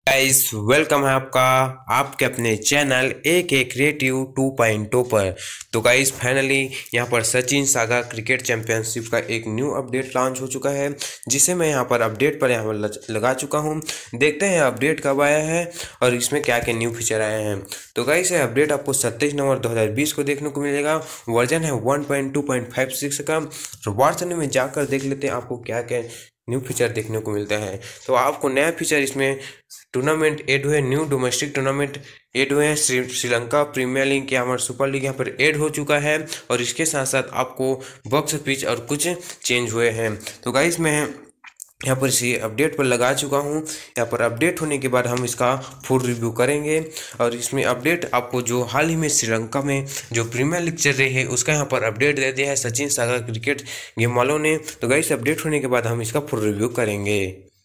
Guys welcome है आपका आपके अपने चैनल ए क्रिएटिव 2.0 पर। तो गाइस फाइनली यहाँ पर सचिन सागा क्रिकेट चैंपियनशिप का एक न्यू अपडेट लॉन्च हो चुका है, जिसे मैं यहाँ पर अपडेट पर लगा चुका हूँ। देखते हैं अपडेट कब आया है और इसमें क्या क्या न्यू फीचर आए हैं। तो गाइस ये अपडेट आपको 27 नवंबर 2020 को देखने को मिलेगा। वर्जन है 1.2.56 का। तो वर्जन में जाकर देख लेते हैं आपको क्या क्या न्यू फीचर देखने को मिलता है। तो आपको नया फीचर इसमें टूर्नामेंट ऐड हुए, न्यू डोमेस्टिक टूर्नामेंट ऐड हुए हैं। श्रीलंका प्रीमियर लीग या हमारा सुपर लीग यहाँ पर ऐड हो चुका है और इसके साथ साथ आपको बॉक्स पिच और कुछ चेंज हुए हैं। तो गाइस मैं यहाँ पर इसी अपडेट पर लगा चुका हूँ। यहाँ पर अपडेट होने के बाद हम इसका फुल रिव्यू करेंगे और इसमें अपडेट आपको जो हाल ही में श्रीलंका में जो प्रीमियर लीग चल रही है उसका यहाँ पर अपडेट दे दिया है सचिन सागा क्रिकेट गेम वालों ने। तो गाइस अपडेट होने के बाद हम इसका फुल रिव्यू करेंगे।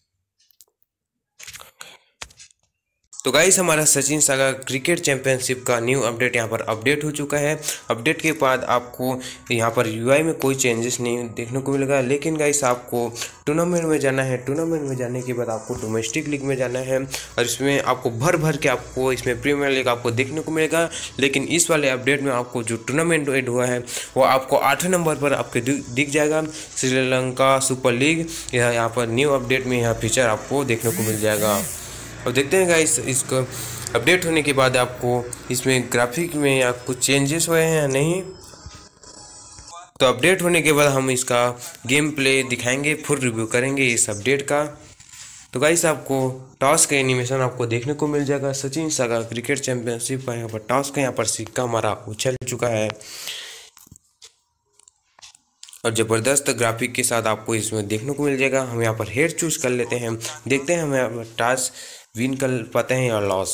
तो गाइस हमारा सचिन सागा क्रिकेट चैंपियनशिप का न्यू अपडेट यहाँ पर अपडेट हो चुका है। अपडेट के बाद आपको यहाँ पर यूआई में कोई चेंजेस नहीं देखने को मिलेगा, लेकिन गाइस आपको टूर्नामेंट में जाना है। टूर्नामेंट में जाने के बाद आपको डोमेस्टिक लीग में जाना है और इसमें आपको भर भर के आपको इसमें प्रीमियर लीग आपको देखने को मिलेगा। लेकिन इस वाले अपडेट में आपको जो टूर्नामेंट ऐड हुआ है वो आपको 8वें नंबर पर आपके दिख जाएगा, श्रीलंका सुपर लीग। यहाँ पर न्यू अपडेट में यह फीचर आपको देखने को मिल जाएगा। अब देखते हैं गाइस इसको अपडेट होने के बाद आपको इसमें ग्राफिक में या कुछ चेंजेस हुए हैं या नहीं। तो अपडेट होने के बाद हम इसका गेम प्ले दिखाएंगे, फुल रिव्यू करेंगे इस अपडेट का। तो गाइस आपको टॉस का एनिमेशन आपको देखने को मिल जाएगा। सचिन सागा क्रिकेट चैंपियनशिप का यहाँ पर टॉस का यहाँ पर सिक्का हमारा उछल चुका है और ज़बरदस्त ग्राफिक के साथ आपको इसमें देखने को मिल जाएगा। हम यहाँ पर हेड चूज कर लेते हैं, देखते हैं हम यहाँ पर टॉस विन कर पाते हैं या लॉस।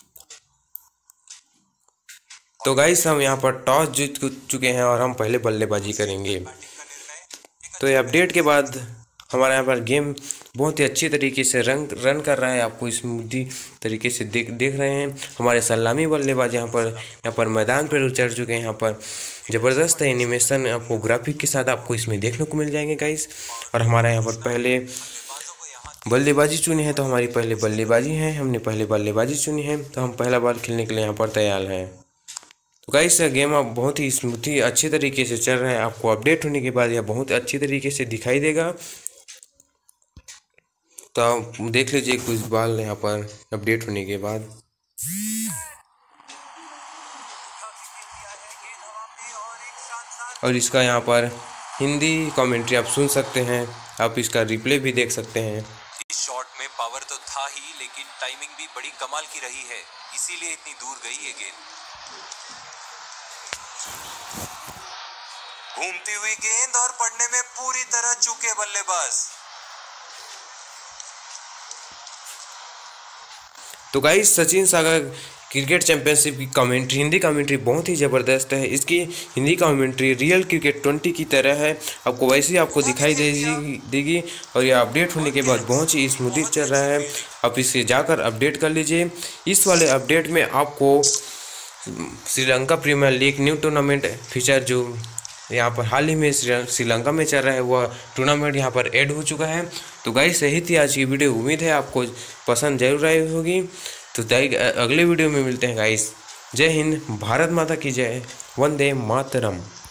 तो गाइस हम यहाँ पर टॉस जीत चुके हैं और हम पहले बल्लेबाजी करेंगे। तो ये अपडेट के बाद हमारे यहाँ पर गेम बहुत ही अच्छी तरीके से रन कर रहा है। आपको स्मूथली तरीके से देख रहे हैं। हमारे सलामी बल्लेबाज यहाँ पर मैदान पर उतर चुके हैं। यहाँ पर ज़बरदस्त एनिमेशन आपको ग्राफिक के साथ आपको इसमें देखने को मिल जाएंगे गाइस। और हमारा यहाँ पर पहले बल्लेबाजी चुनी है, तो हमारी पहले बल्लेबाजी है, हमने पहले बल्लेबाजी चुनी है, तो हम पहला बॉल खेलने के लिए यहाँ पर तैयार हैं। तो गाइस गेम अब बहुत ही स्मूथली अच्छी तरीके से चल रहा है। आपको अपडेट होने के बाद यह बहुत अच्छी तरीके से दिखाई देगा। तो आप देख लीजिए कुछ बॉल यहाँ पर अपडेट होने के बाद। और इसका यहाँ पर हिंदी कमेंट्री आप सुन सकते हैं, आप इसका रिप्ले भी देख सकते हैं। इस शॉट में पावर तो था ही, लेकिन टाइमिंग भी बड़ी कमाल की रही है, इसीलिए इतनी दूर गई ये गेंद। घूमती हुई गेंद और पड़ने में पूरी तरह चूके बल्लेबाज। तो guys Sachin saga cricket championship की कमेंट्री, हिंदी कमेंट्री बहुत ही ज़बरदस्त है। इसकी हिंदी कमेंट्री रियल क्रिकेट 20 की तरह है, आपको वैसे ही आपको दिखाई देगी। और यह अपडेट होने के बाद बहुत ही स्मूथली चल रहा है। आप इसे जाकर अपडेट कर लीजिए। इस वाले अपडेट में आपको Sri Lanka premier league new tournament feature जो यहाँ पर हाल ही में श्रीलंका में चल रहा है वह टूर्नामेंट यहाँ पर ऐड हो चुका है। तो गाइस यही थी आज की वीडियो, उम्मीद है आपको पसंद जरूर आई होगी। तो अगले वीडियो में मिलते हैं गाइस। जय हिंद, भारत माता की जय, वंदे मातरम।